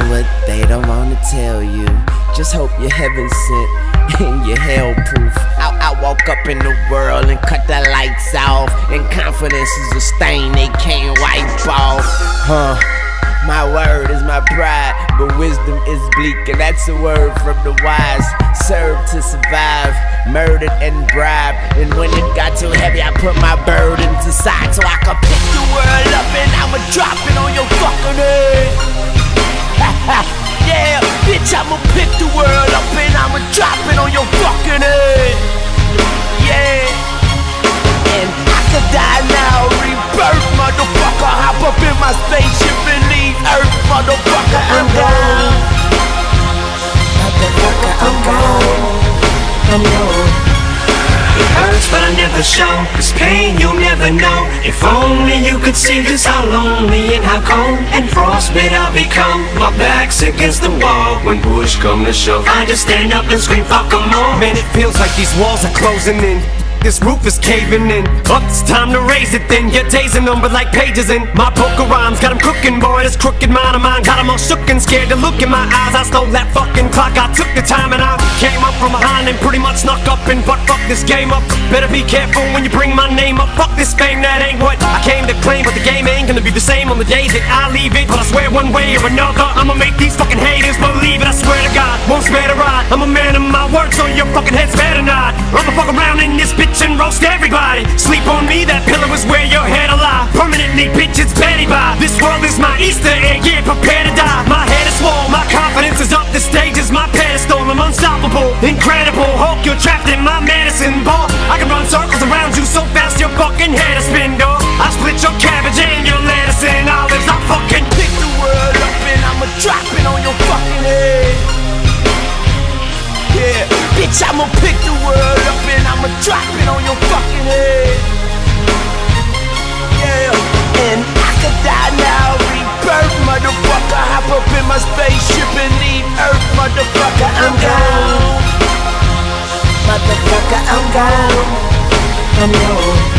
what they don't wanna tell you. Just hope you're heaven sent and you're hell proof. I woke up in the world and cut the lights off, and confidence is a stain they can't wipe off. My word is my pride, but wisdom is bleak, and that's a word from the wise. Serve to survive, murdered and bribed, and when it got too heavy I put my burdens aside so I could pick the world up and I'ma drop it on your fucking head. Yeah, bitch, I'ma pick the world up and I'ma drop it on your fucking head. Yeah, and I could die now, rebirth, motherfucker. Hop up in my spaceship and leave Earth, motherfucker. I'm gone. Motherfucker, I'm gone. I'm gone. It hurts but I never show, this pain you'll never know. If only you could see just how lonely and how cold and frostbit I'll become. My back's against the wall when push come to shove. I just stand up and scream fuck 'em all. Man, it feels like these walls are closing in. This roof is caving in. Up, it's time to raise it then. Your days are numbered like pages in my book of rhymes. Got 'em cooking, boy, this crooked mind of mine. Got 'em all shook and scared to look in my eyes. I stole that fucking clock, I took the time and I came up from behind and pretty much snuck up and fuck this game up. Better be careful when you bring my name up. Fuck this fame, that ain't what I came to claim. But the game ain't gonna be the same on the days that I leave it. But I swear one way or another I'ma make these fucking haters believe it. I swear to God, won't spare the ride. I'm a man of my word, so your fucking head's better not. I'ma fuck around in this bitch and roast everybody. Sleep on me, that pillow is where your head alive. Permanently, bitch, it's Betty by. This world is my Easter egg, yeah, prepare to die. My head is swole, my confidence is up. The stage is my pedestal, I'm unstoppable, incredible. Hulk, you're trapped in my medicine ball. I can run circles around you so fast your fucking head is spin, dog. I split your cabbage and your lettuce and olives. I fucking pick the world up and I'ma drop it on your fucking head. Yeah, bitch, I'ma pick the world up and I'ma drop it on your fucking head. Yeah, and I could die now, rebirth, motherfucker. Hop up in my spaceship and leave Earth, motherfucker. I'm gone. Motherfucker, I'm gone. I'm gone.